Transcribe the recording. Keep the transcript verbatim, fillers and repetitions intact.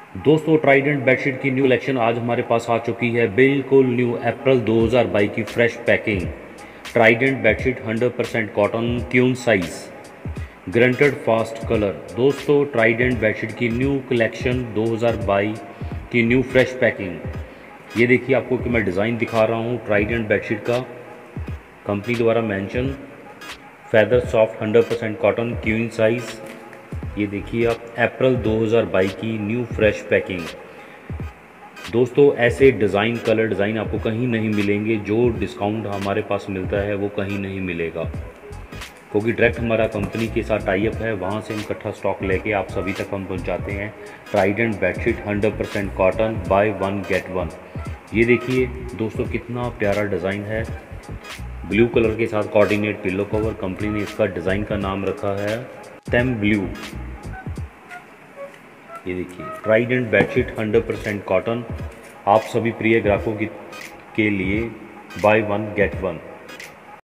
दोस्तों Trident bedsheet की new collection आज हमारे पास आ चुकी है, बिल्कुल न्यू अप्रैल दो हज़ार बाईस की fresh packing. Trident bedsheet hundred percent cotton, queen size, guaranteed fast colour. दोस्तों ट्राइडेंट बेडशीट की न्यू कलेक्शन दो हज़ार बाईस की न्यू फ्रेश पैकिंग। ये देखिए आपको कि मैं डिज़ाइन दिखा रहा हूँ ट्राइडेंट बेडशीट का, कंपनी द्वारा mention, feather soft hundred percent cotton, queen size. ये देखिए आप अप्रैल दो हज़ार बाईस की न्यू फ्रेश पैकिंग। दोस्तों ऐसे डिज़ाइन, कलर डिज़ाइन आपको कहीं नहीं मिलेंगे। जो डिस्काउंट हमारे पास मिलता है वो कहीं नहीं मिलेगा, क्योंकि डायरेक्ट हमारा कंपनी के साथ टाई अप है। वहाँ से हम इकट्ठा स्टॉक लेके आप सभी तक हम पहुँचाते हैं। Trident bedsheet hundred percent cotton, buy one get one. ये देखिए दोस्तों कितना प्यारा डिज़ाइन है, ब्लू कलर के साथ कोऑर्डिनेट पिलो कवर। कंपनी ने इसका डिज़ाइन का नाम रखा है टेम ब्लू। ये देखिए Trident bedsheet hundred percent cotton, आप सभी प्रिय ग्राहकों की के लिए बाय वन गेट वन।